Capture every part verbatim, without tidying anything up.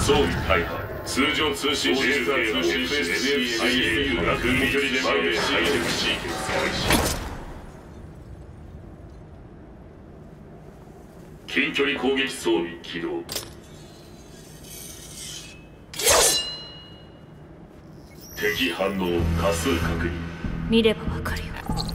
装備大破。通常通信システム エフエスエスシー が軍距離でハイテクシーケンス開始。近距離攻撃装備起動。敵反応多数確認。 見ればわかるよ。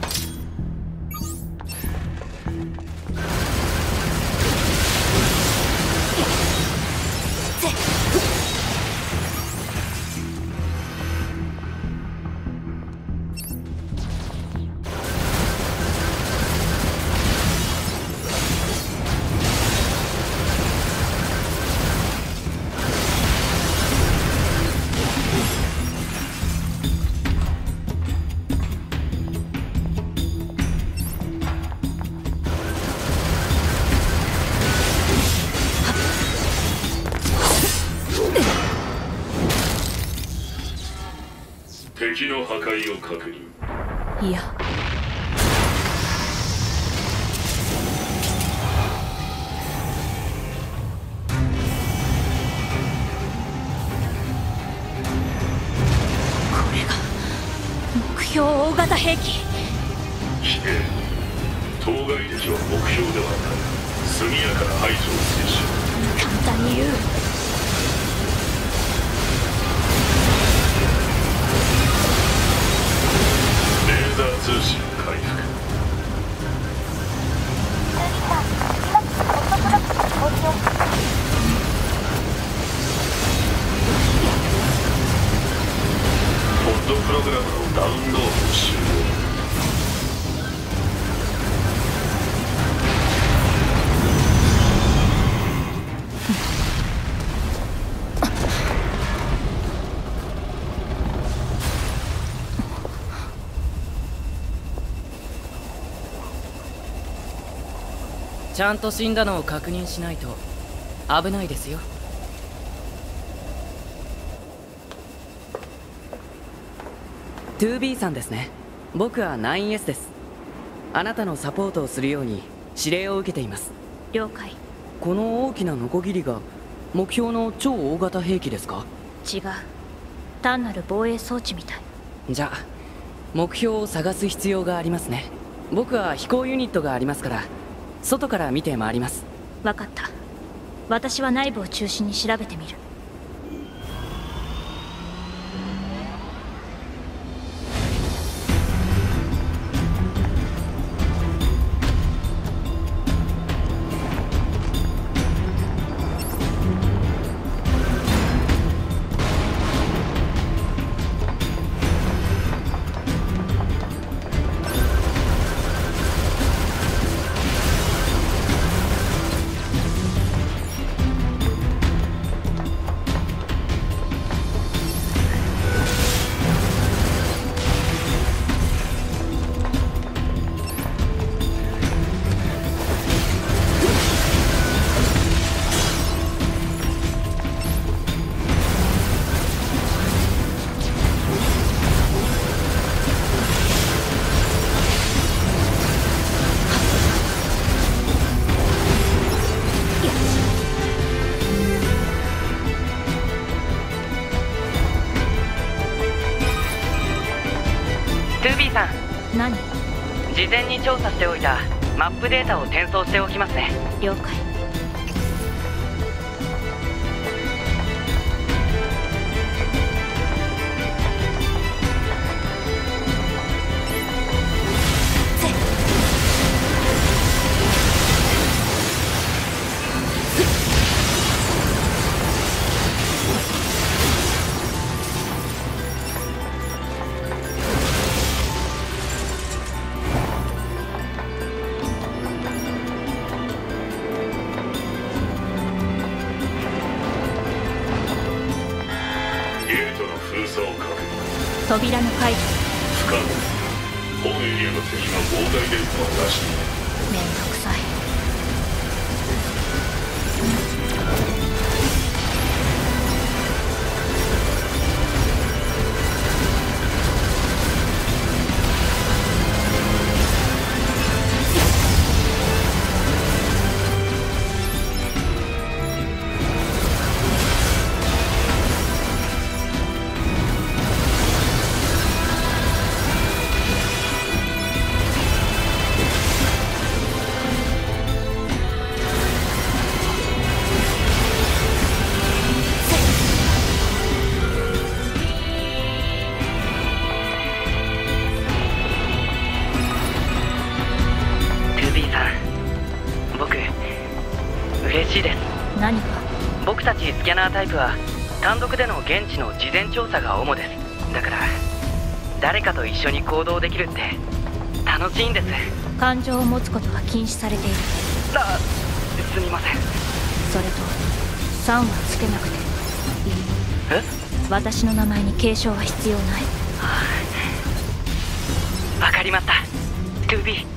敵の破壊を確認。 いや、これが目標大型兵器。 否定。当該敵は目標ではない。速やかな排除を推進。 簡単に言う。 通信回復。ポッドプログラムのダウンロード終了。 ちゃんと死んだのを確認しないと危ないですよ。ツービー さんですね。僕は ナインエス です。あなたのサポートをするように指令を受けています。 了解。 この大きなノコギリが目標の超大型兵器ですか？ 違う、単なる防衛装置みたい。 じゃあ目標を探す必要がありますね。僕は飛行ユニットがありますから外から見て回ります。 分かった。私は内部を中心に調べてみる。何？ 事前に調査しておいたマップデータを転送しておきますね。 了解。扉の解除。 不可能。本エリアの敵が妨害電波を出している。 めんどくさい。 何か？ 僕たちスキャナータイプは単独での現地の事前調査が主です。だから誰かと一緒に行動できるって楽しいんです。 感情を持つことは禁止されている。 あ、すみません。 それとさんはつけなくていい。 え？ 私の名前に継承は必要ない。 わかりました。 トゥービー。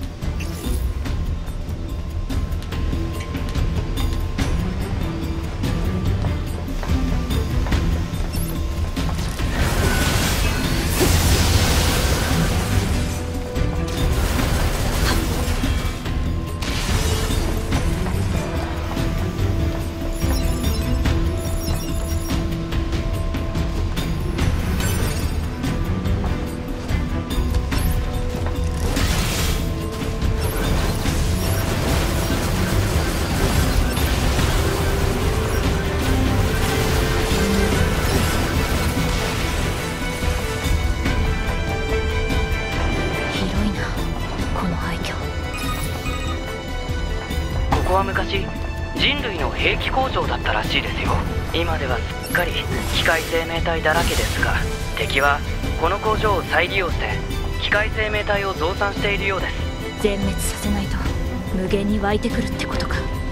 ここは昔人類の兵器工場だったらしいですよ。今ではすっかり機械生命体だらけですが、敵はこの工場を再利用して機械生命体を増産しているようです。 全滅させないと無限に湧いてくるってことか。やって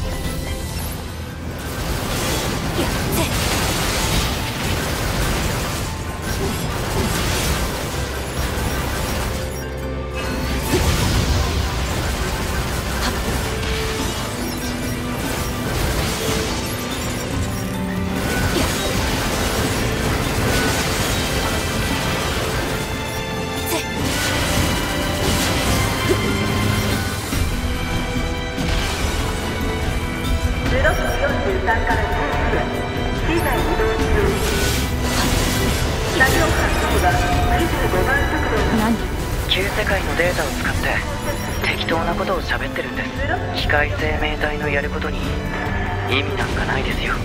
旧世界のデータを使って適当なことを喋ってるんです。機械生命体のやることに意味なんかないですよ。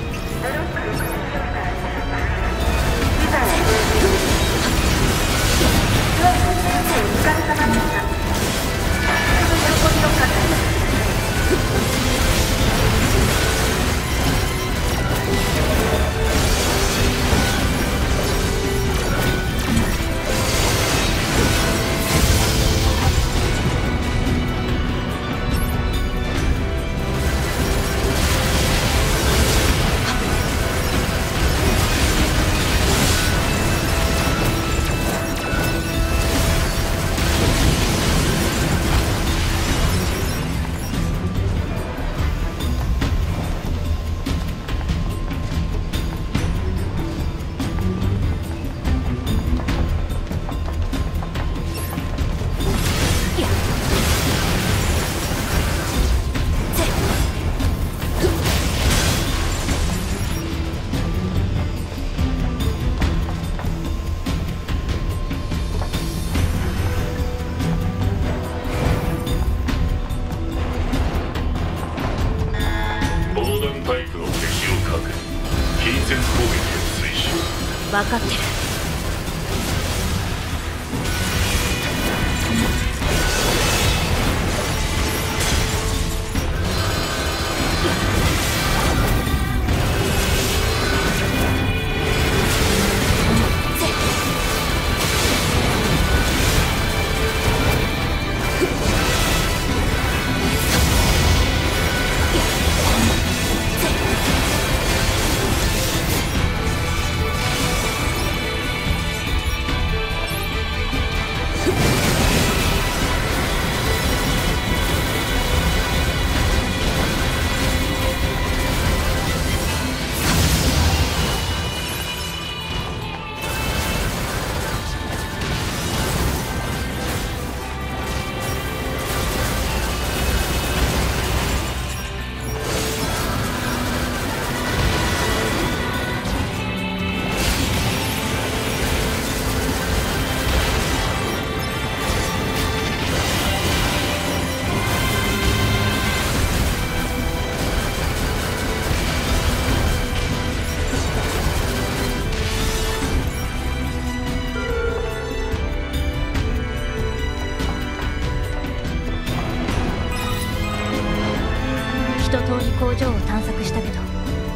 分かってる。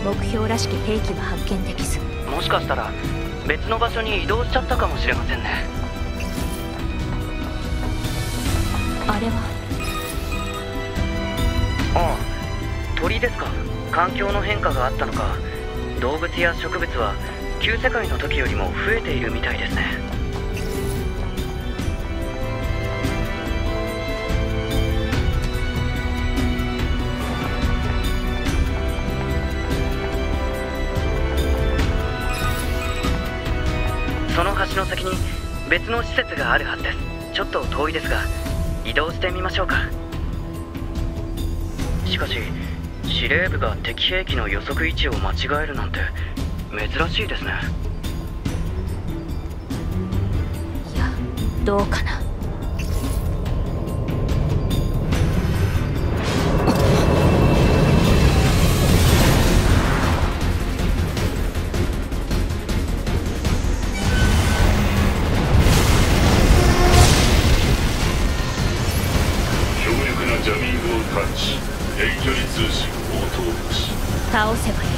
目標らしき兵器は発見できず。 もしかしたら別の場所に移動しちゃったかもしれませんね。 あれは？ ああ、鳥ですか。環境の変化があったのか、動物や植物は旧世界の時よりも増えているみたいですね。その橋の先に別の施設があるはずです。ちょっと遠いですが移動してみましょうか。しかし司令部が敵兵器の予測位置を間違えるなんて珍しいですね。 いや、どうかな。 強力なジャミングを感知。遠距離通信応答無視。 倒せばいい。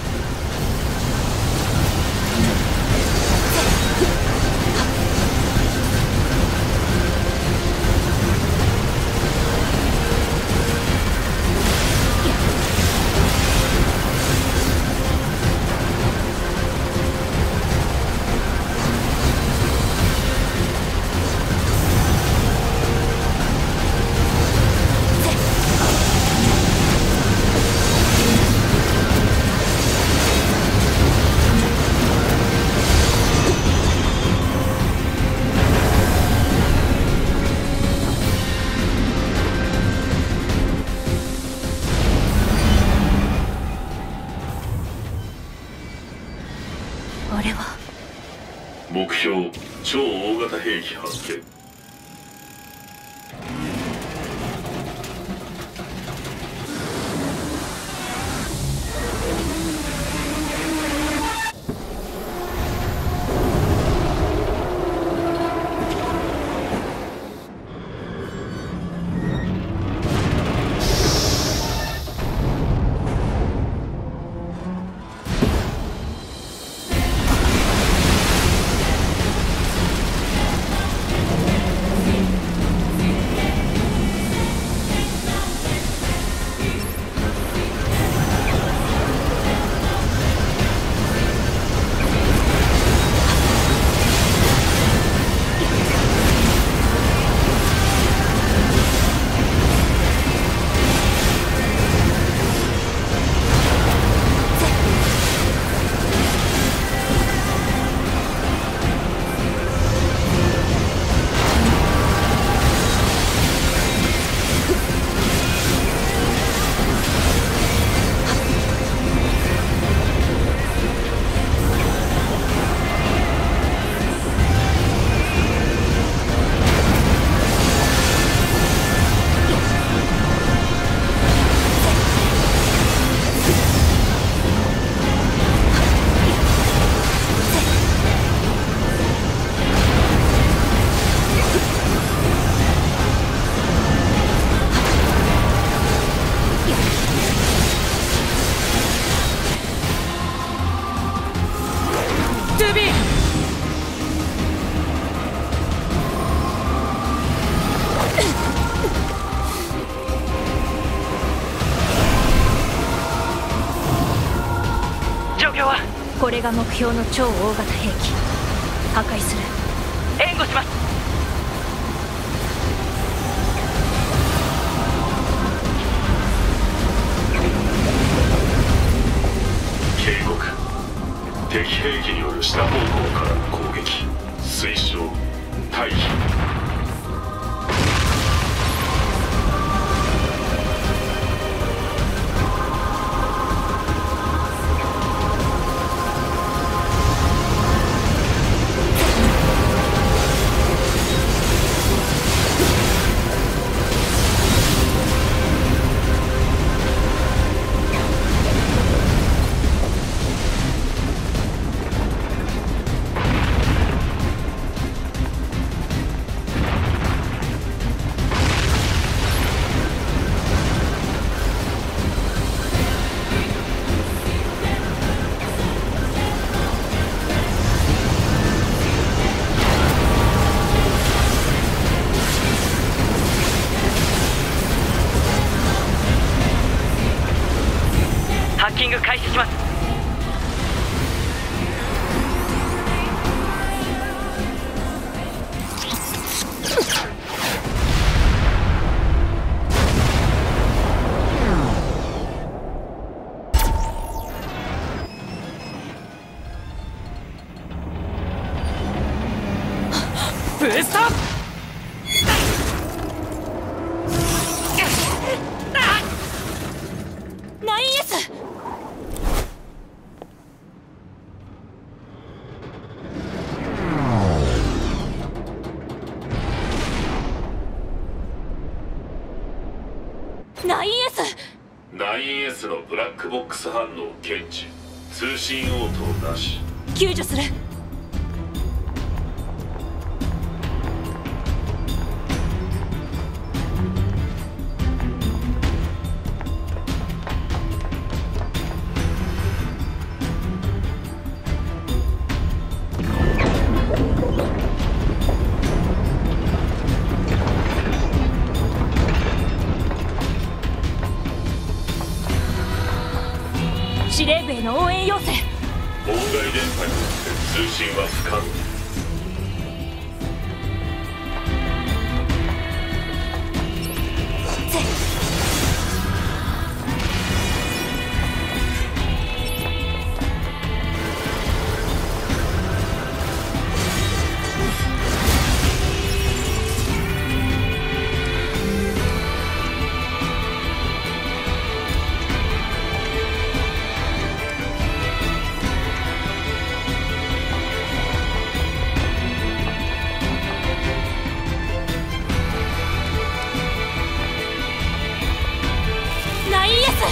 あれは？ 目標超大型兵器発見。 これが目標の超大型兵器。破壊する。 援護します。 警告。敵兵器による下方向からの攻撃。推奨退避。 開始します。 ブースト。 ナインエス。ナインエス。 ナインエス のブラックボックス反応検知。通信応答なし。 救助する。司令部への応援要請。 妨害電波によって通信は不可能。 ナインエス。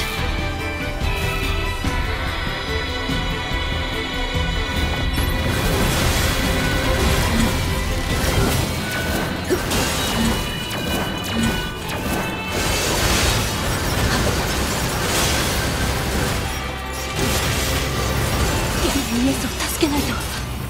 ナインエスを助けないと。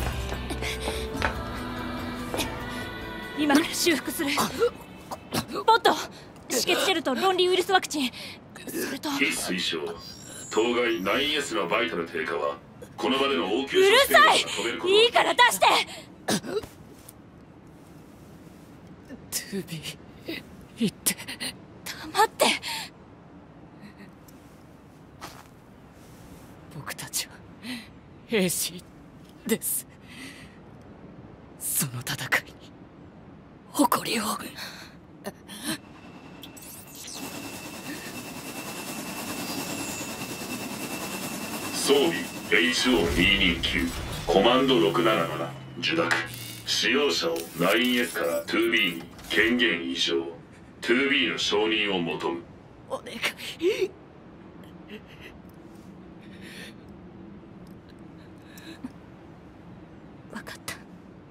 今から修復する。ポット、止血ジェルと論理ウイルスワクチン、それと。 非推奨。当該 ナインエス のバイタル低下はこの場での応急うるさい。 止めること。 いいから出して。 トゥービー、言って。 黙って。 僕たちは兵士です。その戦いに誇りを。 装備 エイチオーにひゃくにじゅうきゅう コマンドろくなななな受諾。使用者を ナインエス から ツービー に権限移譲。 ツービー の承認を求む。 お願い。 分かった。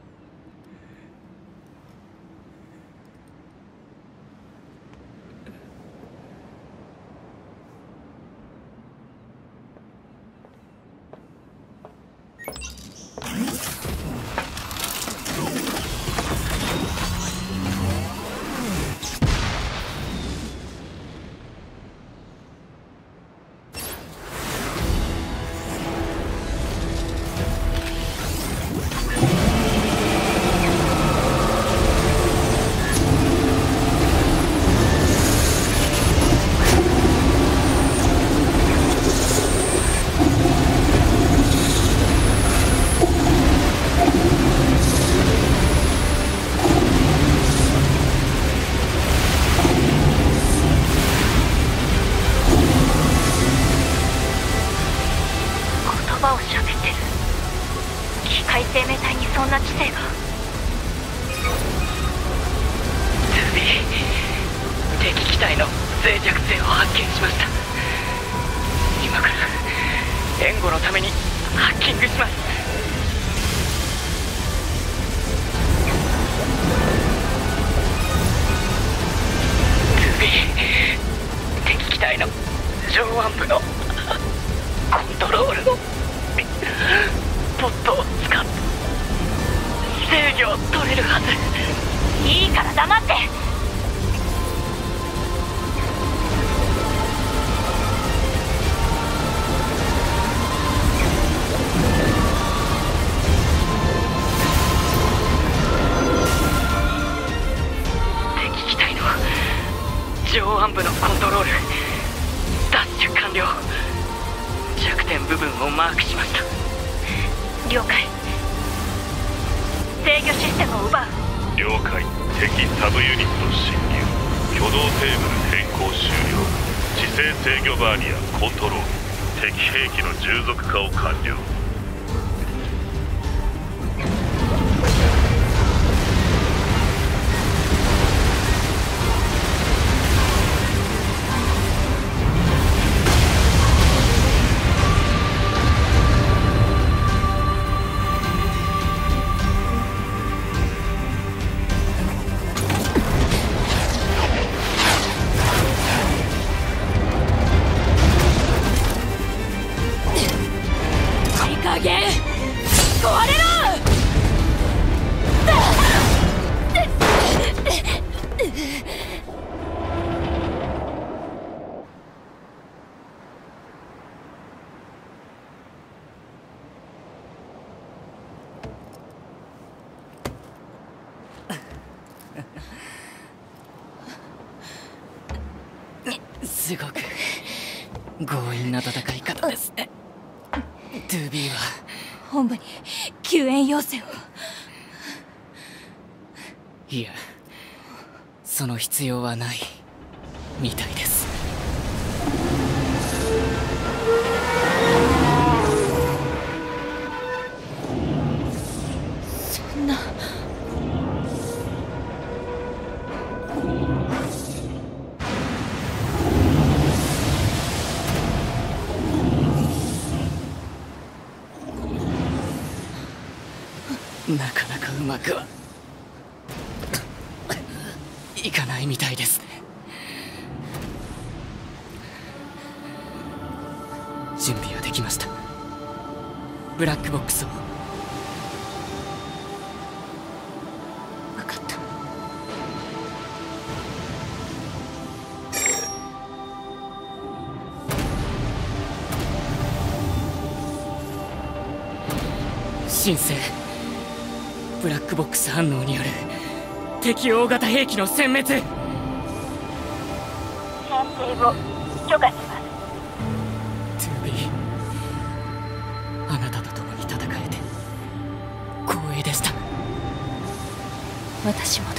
葉を喋ってる。機械生命体にそんな知性が。 ツービー、敵機体の脆弱性を発見しました。今から援護のためにハッキングします。ツービー、敵機体の上腕部のコントロールのポットを使って制御を取れるはず。 いいから黙って。 分をマークしました。 了解。制御システムを奪う。 了解。敵サブユニット侵入。挙動テーブル変更終了。自制制御バーニアコントロール。敵兵器の従属化を完了。 すごく強引な戦い方ですね。 トゥービー は本部に救援要請を。 いや、その必要はないみたいです。 そんな。 なかなかうまくはいかないみたいですね。準備はできました。ブラックボックスを。 分かった。 申請。ブラックボックス反応による敵大型兵器の殲滅。 編成を許可します。 トゥービー、あなたと共に戦えて光栄でした。 私もだ。